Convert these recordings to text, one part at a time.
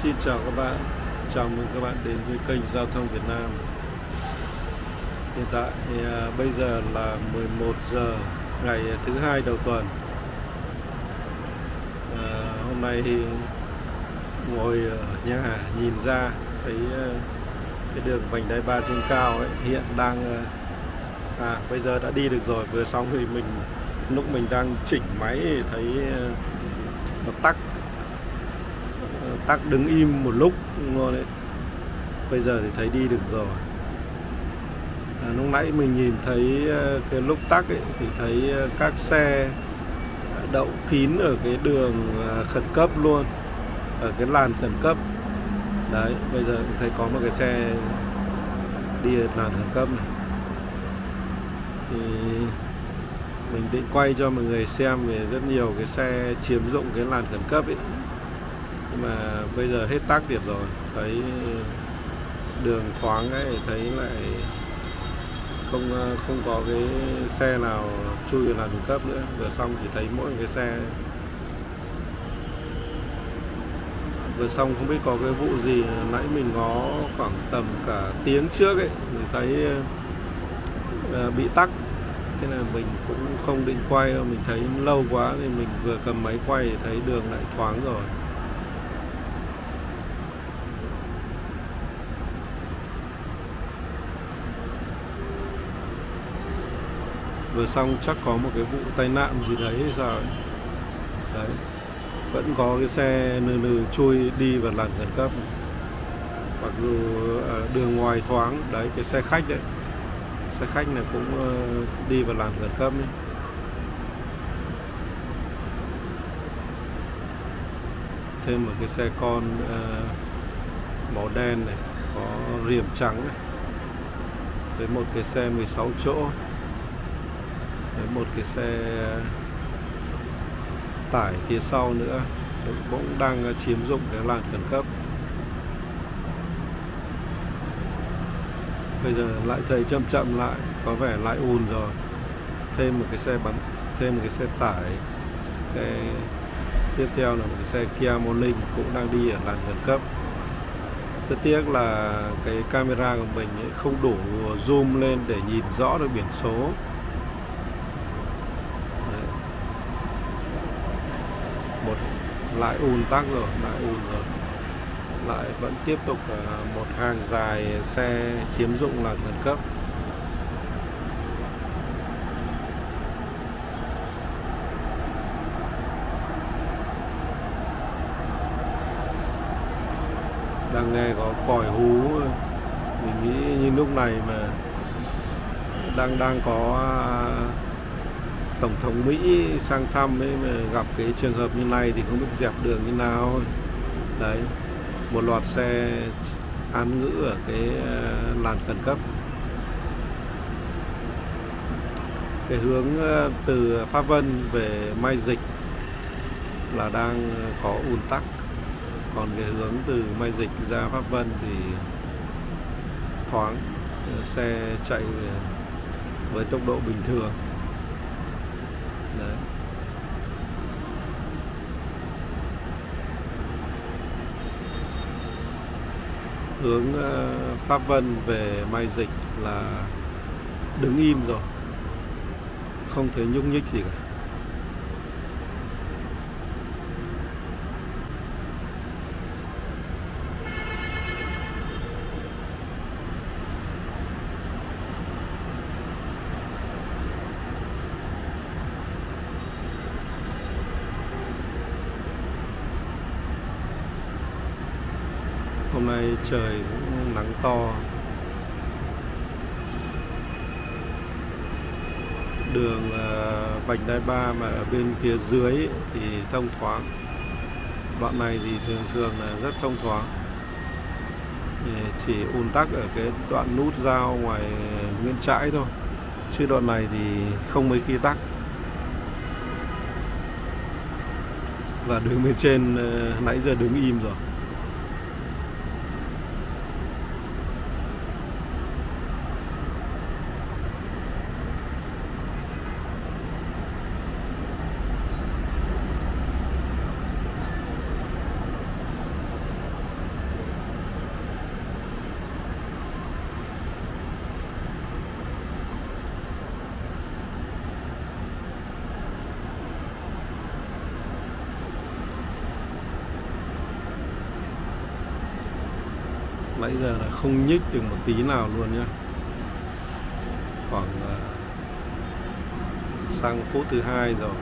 Xin chào các bạn, chào mừng các bạn đến với kênh Giao thông Việt Nam. Hiện tại bây giờ là 11 giờ ngày thứ hai đầu tuần. Hôm nay thì ngồi ở nhà nhìn ra thấy cái đường vành đai 3 trên cao ấy, hiện đang bây giờ đã đi được rồi. Vừa xong thì lúc mình đang chỉnh máy thì thấy nó tắc đứng im một lúc luôn đấy. Bây giờ thì thấy đi được rồi. Lúc nãy mình nhìn thấy cái lúc tắc ấy, thì thấy các xe đậu kín ở cái đường khẩn cấp luôn, ở cái làn khẩn cấp đấy. Bây giờ thấy có một cái xe đi ở làn khẩn cấp này, thì mình định quay cho mọi người xem về rất nhiều cái xe chiếm dụng cái làn khẩn cấp ấy. Nhưng mà bây giờ hết tắc tiệt rồi, thấy đường thoáng ấy, thấy lại không có cái xe nào chui vào làn khẩn cấp nữa. Vừa xong thì thấy mỗi cái xe vừa xong, không biết có cái vụ gì. Nãy mình ngó khoảng tầm cả tiếng trước ấy, mình thấy bị tắc, thế là mình cũng không định quay đâu. Mình thấy lâu quá thì mình vừa cầm máy quay thì thấy đường lại thoáng rồi. Vừa xong chắc có một cái vụ tai nạn gì đấy hay sao ấy. Đấy, vẫn có cái xe nừ chui đi vào làn khẩn cấp, mặc dù đường ngoài thoáng. Đấy, cái xe khách đấy, xe khách này cũng đi vào làn khẩn cấp ấy. Thêm một cái xe con màu đen này, có rìm trắng này, với một cái xe 16 chỗ, với một cái xe tải phía sau nữa cũng đang chiếm dụng cái làn khẩn cấp. Bây giờ lại thấy chậm lại, có vẻ lại ùn rồi. Thêm một cái xe thêm một cái xe tải, xe tiếp theo là một cái xe Kia Morning cũng đang đi ở làn khẩn cấp. Rất tiếc là cái camera của mình ấy không đủ zoom lên để nhìn rõ được biển số. Đấy. Lại ùn tắc rồi, lại vẫn tiếp tục một hàng dài xe chiếm dụng làn khẩn cấp. Đang nghe có còi hú, mình nghĩ như lúc này mà đang có Tổng thống Mỹ sang thăm ấy, mà gặp cái trường hợp như này thì không biết dẹp đường như nào. Đấy, một loạt xe án ngữ ở cái làn khẩn cấp. Cái hướng từ Pháp Vân về Mai Dịch là đang có ùn tắc, còn cái hướng từ Mai Dịch ra Pháp Vân thì thoáng, xe chạy với tốc độ bình thường. Đấy. Hướng Pháp Vân về Mai Dịch là đứng im rồi, không thấy nhúc nhích gì cả. Hôm nay trời cũng nắng to, đường vành đai 3 mà ở bên phía dưới thì thông thoáng. Đoạn này thì thường là rất thông thoáng, chỉ ùn tắc ở cái đoạn nút giao ngoài Nguyễn Trãi thôi, chứ đoạn này thì không mấy khi tắc. Và đường bên trên nãy giờ đứng im rồi. Nãy giờ là không nhích được một tí nào luôn nhá. Khoảng sang phút thứ 2 rồi.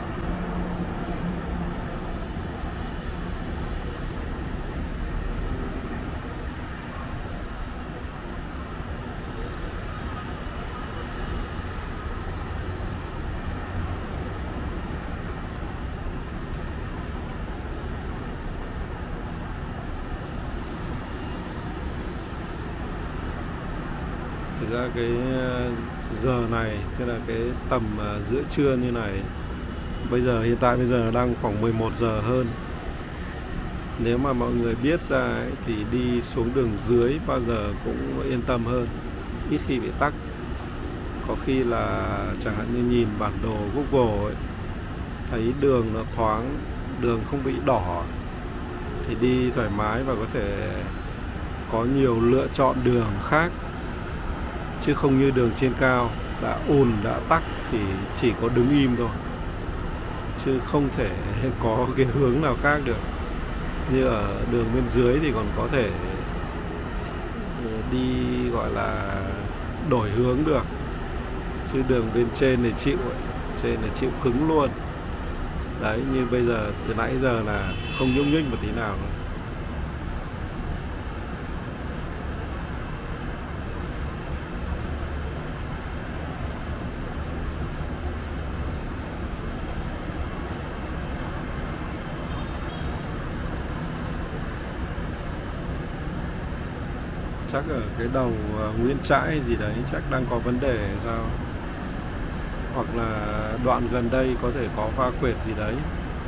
Thực ra cái giờ này, tức là cái tầm giữa trưa như này, hiện tại bây giờ là đang khoảng 11 giờ hơn. Nếu mà mọi người biết ra ấy, thì đi xuống đường dưới bao giờ cũng yên tâm hơn, ít khi bị tắc. Có khi là chẳng hạn như nhìn bản đồ Google ấy, thấy đường nó thoáng, đường không bị đỏ thì đi thoải mái và có thể có nhiều lựa chọn đường khác. Chứ không như đường trên cao đã ùn, đã tắc thì chỉ có đứng im thôi, chứ không thể có cái hướng nào khác được. Như ở đường bên dưới thì còn có thể đi gọi là đổi hướng được, chứ đường bên trên thì chịu ấy. Trên là chịu cứng luôn. Đấy, như bây giờ từ nãy giờ là không nhúc nhích một tí nào nữa. Chắc ở cái đầu Nguyễn Trãi gì đấy chắc đang có vấn đề hay sao, hoặc là đoạn gần đây có thể có va quẹt gì đấy.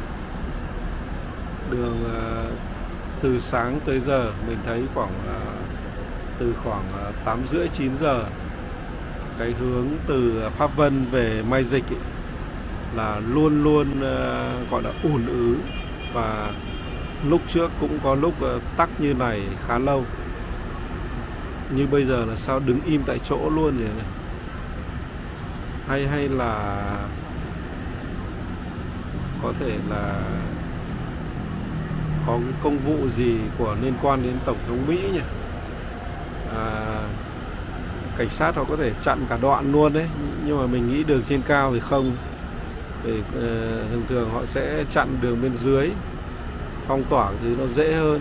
Đường từ sáng tới giờ mình thấy từ khoảng 8 rưỡi 9 giờ, cái hướng từ Pháp Vân về Mai Dịch ấy, là luôn luôn gọi là ùn ứ, và lúc trước cũng có lúc tắc như này khá lâu. Như bây giờ là sao đứng im tại chỗ luôn vậy này. Hay là có thể là có cái công vụ gì liên quan đến Tổng thống Mỹ nhỉ? Cảnh sát họ có thể chặn cả đoạn luôn đấy, nhưng mà mình nghĩ đường trên cao thì không. Thì thường thường họ sẽ chặn đường bên dưới, phong tỏa thì nó dễ hơn.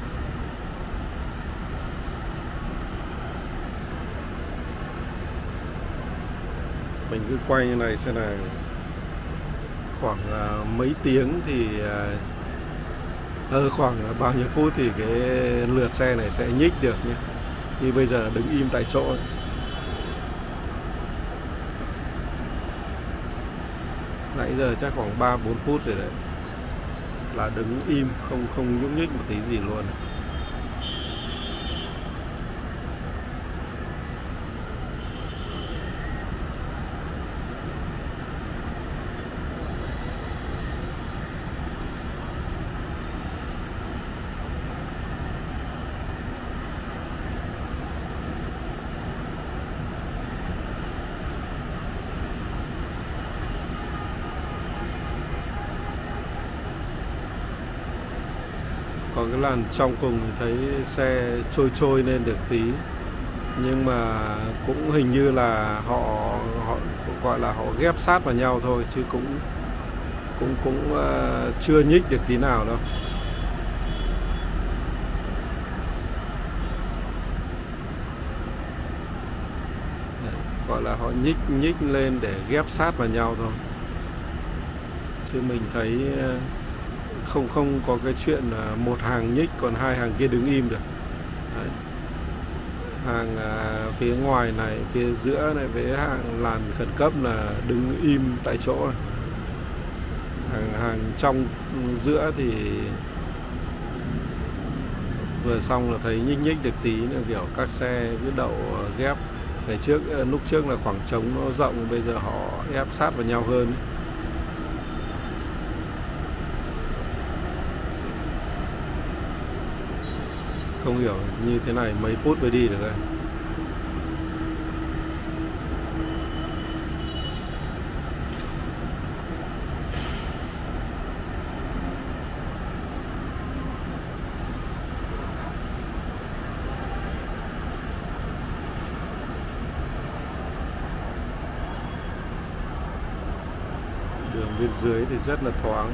Mình cứ quay như này xem nào, khoảng mấy tiếng thì khoảng bao nhiêu phút thì cái lượt xe này sẽ nhích được nhé. Như bây giờ đứng im tại chỗ ấy. Nãy giờ chắc khoảng 3-4 phút rồi đấy, là đứng im không nhúc nhích một tí gì luôn. Còn cái làn trong cùng thì thấy xe trôi lên được tí, nhưng mà cũng hình như là họ gọi là họ ghép sát vào nhau thôi, chứ cũng chưa nhích được tí nào đâu. Đấy, gọi là họ nhích lên để ghép sát vào nhau thôi, chứ mình thấy không có cái chuyện một hàng nhích còn hai hàng kia đứng im được. Đấy. Hàng phía ngoài này, phía giữa này với hàng làn khẩn cấp là đứng im tại chỗ này. Hàng trong giữa thì vừa xong là thấy nhích được tí nữa, kiểu các xe cứ đậu ghép. Lúc trước là khoảng trống nó rộng, bây giờ họ ép sát vào nhau hơn. Không hiểu như thế này mấy phút mới đi được đây. bên dưới thì rất là thoáng.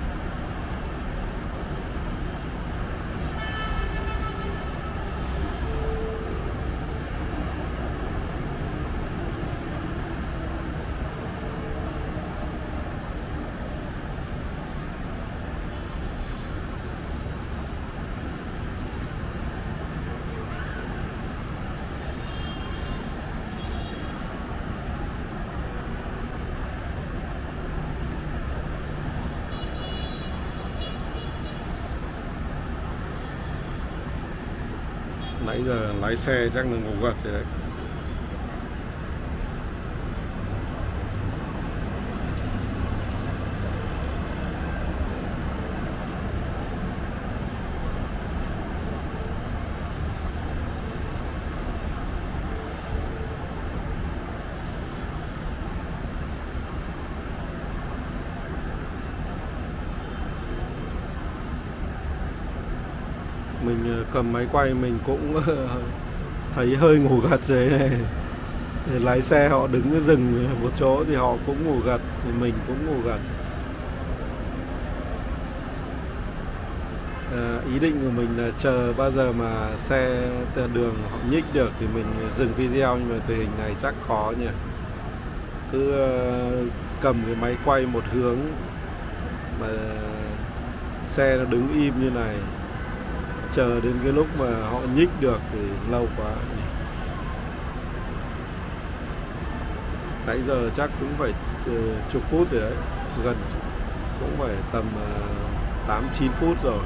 Nãy giờ lái xe chắc là ngủ gật rồi đấy. Mình cầm máy quay mình cũng thấy hơi ngủ gật rồi này. Lái xe họ đứng dừng một chỗ thì họ cũng ngủ gật, thì mình cũng ngủ gật. Ý định của mình là chờ bao giờ mà xe đường họ nhích được thì mình dừng video, nhưng mà tình hình này chắc khó nhỉ. Cứ cầm cái máy quay một hướng mà xe nó đứng im như này, chờ đến cái lúc mà họ nhích được thì lâu quá. Nãy giờ chắc cũng phải chục phút rồi đấy, gần cũng phải tầm 8-9 phút rồi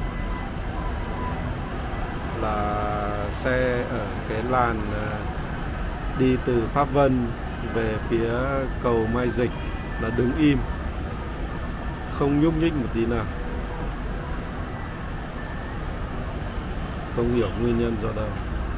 là xe ở cái làn đi từ Pháp Vân về phía cầu Mai Dịch là đứng im, không nhúc nhích một tí nào. Không hiểu nguyên nhân do đâu.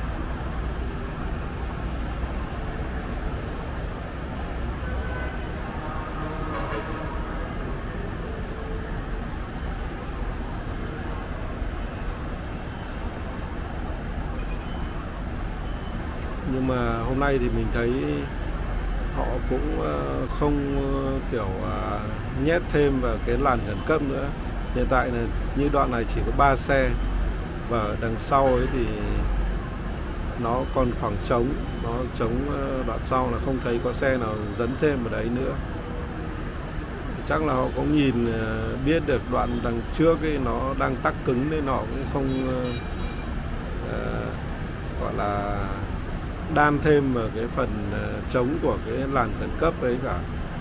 Nhưng mà hôm nay thì mình thấy họ cũng không kiểu nhét thêm vào cái làn khẩn cấp nữa. Hiện tại là như đoạn này chỉ có 3 xe, và ở đằng sau ấy thì nó còn khoảng trống, nó trống đoạn sau là không thấy có xe nào dấn thêm vào đấy nữa. Chắc là họ cũng nhìn biết được đoạn đằng trước ấy nó đang tắc cứng nên họ cũng không gọi là đan thêm vào cái phần trống của cái làn khẩn cấp ấy cả.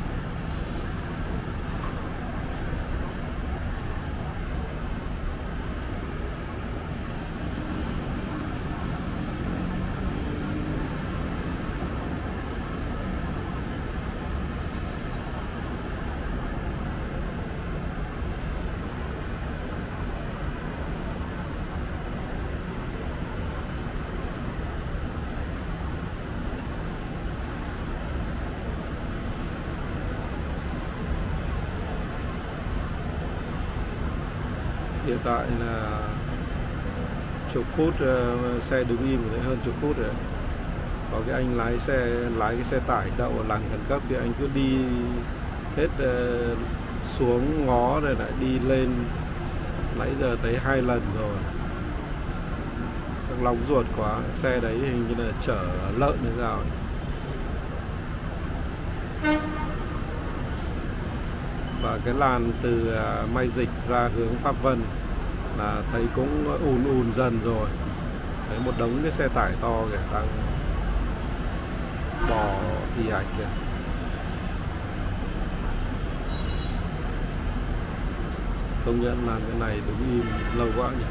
Hiện tại là chục phút, xe đứng im rồi đấy, hơn chục phút rồi. Có cái anh lái cái xe tải đậu ở làn khẩn cấp thì anh cứ đi hết xuống ngó rồi lại đi lên. Nãy giờ thấy 2 lần rồi. Chắc nóng ruột quá, xe đấy hình như là chở lợn hay sao ấy. Và cái làn từ Mai Dịch ra hướng Pháp Vân là thấy cũng ùn dần rồi. Thấy một đống cái xe tải to kìa, đang bò ì ạch kìa. Công nhận làm cái này đứng im lâu quá nhỉ.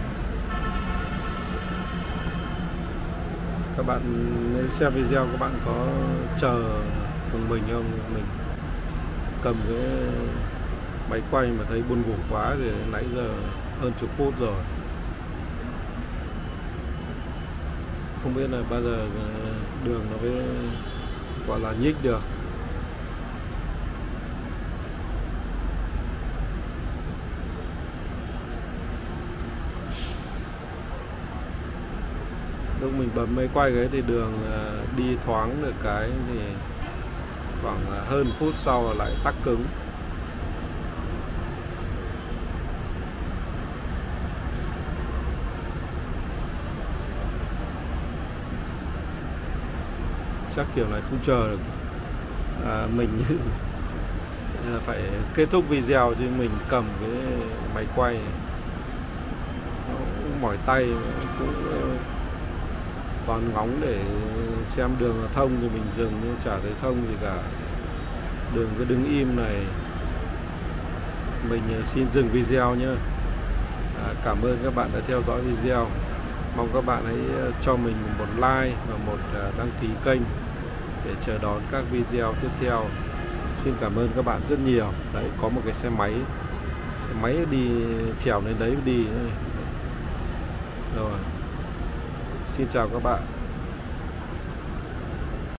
Các bạn nếu xem video các bạn có chờ cùng mình không? Mình cầm cái máy quay mà thấy buồn ngủ quá rồi, nãy giờ hơn chục phút rồi. Không biết là bao giờ đường nó mới gọi là nhích được. Lúc mình bấm máy quay cái thì đường đi thoáng được cái thì khoảng hơn phút sau là lại tắc cứng. chắc kiểu này không chờ được. Mình phải kết thúc video chứ mình cầm cái máy quay nó cũng mỏi tay, cũng toàn ngóng để xem đường là thông thì mình dừng, nhưng chả thấy thông gì cả, đường cứ đứng im này. Mình xin dừng video nhé. Cảm ơn các bạn đã theo dõi video. Mong các bạn hãy cho mình một like và một đăng ký kênh để chờ đón các video tiếp theo. Xin cảm ơn các bạn rất nhiều. Đấy, có một cái xe máy đi trèo lên đấy đi. Rồi, xin chào các bạn.